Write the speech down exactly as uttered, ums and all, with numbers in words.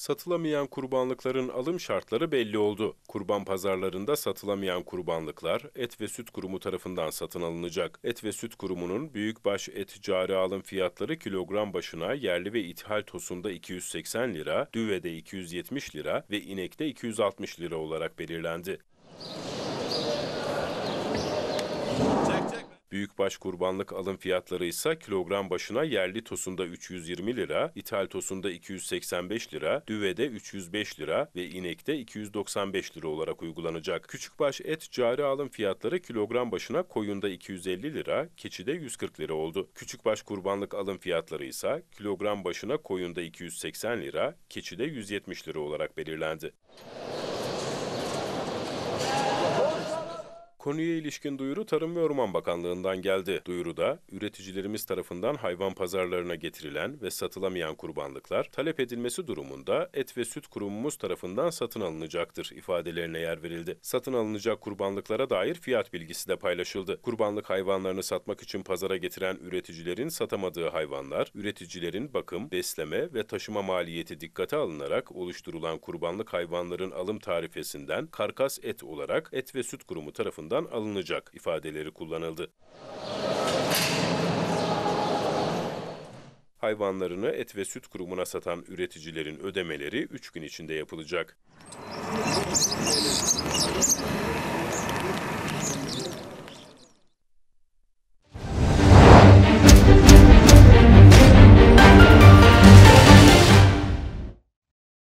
Satılamayan kurbanlıkların alım şartları belli oldu. Kurban pazarlarında satılamayan kurbanlıklar Et ve Süt Kurumu tarafından satın alınacak. Et ve Süt Kurumu'nun büyükbaş et cari alım fiyatları kilogram başına yerli ve ithal tosunda iki yüz seksen lira, düvede iki yüz yetmiş lira ve inekte iki yüz altmış lira olarak belirlendi. Büyükbaş kurbanlık alım fiyatları ise kilogram başına yerli tosunda üç yüz yirmi lira, ithal tosunda iki yüz seksen beş lira, düvede üç yüz beş lira ve inekte iki yüz doksan beş lira olarak uygulanacak. Küçükbaş et cari alım fiyatları kilogram başına koyunda iki yüz elli lira, keçide yüz kırk lira oldu. Küçükbaş kurbanlık alım fiyatları ise kilogram başına koyunda iki yüz seksen lira, keçide yüz yetmiş lira olarak belirlendi. Konuya ilişkin duyuru Tarım ve Orman Bakanlığı'ndan geldi. Duyuruda, üreticilerimiz tarafından hayvan pazarlarına getirilen ve satılamayan kurbanlıklar, talep edilmesi durumunda Et ve Süt Kurumumuz tarafından satın alınacaktır ifadelerine yer verildi. Satın alınacak kurbanlıklara dair fiyat bilgisi de paylaşıldı. Kurbanlık hayvanlarını satmak için pazara getiren üreticilerin satamadığı hayvanlar, üreticilerin bakım, besleme ve taşıma maliyeti dikkate alınarak oluşturulan kurbanlık hayvanların alım tarifesinden karkas et olarak Et ve Süt Kurumu tarafından alınacak ifadeleri kullanıldı. Hayvanlarını Et ve Süt Kurumu'na satan üreticilerin ödemeleri üç gün içinde yapılacak.